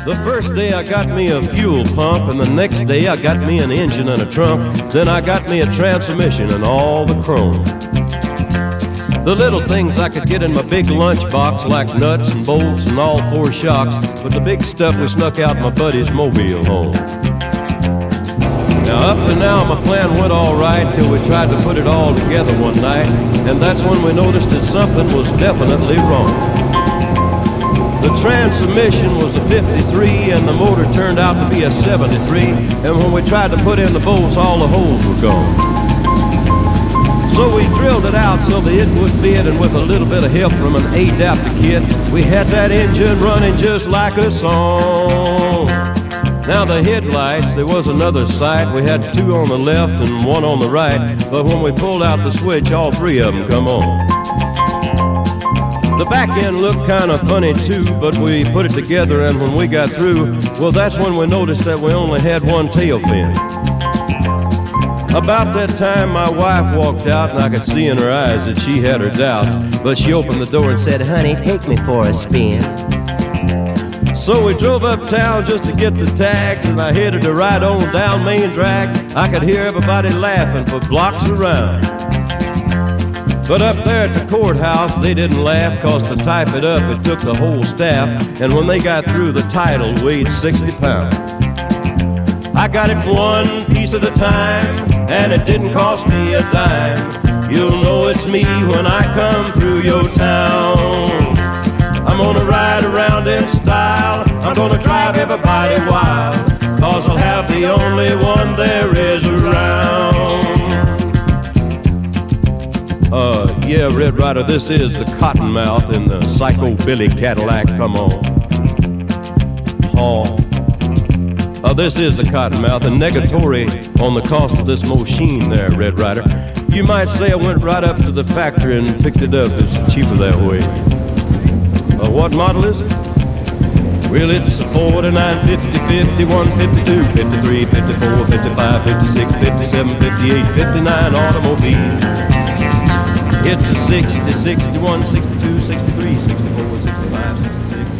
The first day I got me a fuel pump, and the next day I got me an engine and a trunk. Then I got me a transmission and all the chrome. The little things I could get in my big lunchbox, like nuts and bolts and all four shocks, but the big stuff we snuck out my buddy's mobile home. Now up to now my plan went all right till we tried to put it all together one night, and that's when we noticed that something was definitely wrong. The transmission was a 53 and the motor turned out to be a 73, and when we tried to put in the bolts, all the holes were gone. So we drilled it out so that it would fit, and with a little bit of help from an adapter kit, we had that engine running just like a song. Now the headlights, there was another sight. We had two on the left and one on the right, but when we pulled out the switch, all three of them come on. The back end looked kind of funny too, but we put it together, and when we got through, well, that's when we noticed that we only had one tail fin. About that time, my wife walked out, and I could see in her eyes that she had her doubts, but she opened the door and said, "Honey, take me for a spin." So we drove uptown just to get the tags, and I headed to right on down Main Drag. I could hear everybody laughing for blocks around. But up there at the courthouse, they didn't laugh, 'cause to type it up, it took the whole staff, and when they got through, the title weighed 60 pounds. I got it one piece at a time, and it didn't cost me a dime. You'll know it's me when I come through your town. I'm gonna ride around in style, I'm gonna drive everybody wild, 'cause I'll have the only one there is around. Yeah, Red Ryder, this is the Cottonmouth in the Psycho Billy Cadillac, come on. This is the Cottonmouth, and negatory on the cost of this machine there, Red Ryder. You might say I went right up to the factory and picked it up. It's cheaper that way. What model is it? Well, it's a 49, 50, 51, 52, 53, 54, 55, 56, 57, 58, 59 automobile. It's a 60, 61, 62, 63, 64, 65, 66.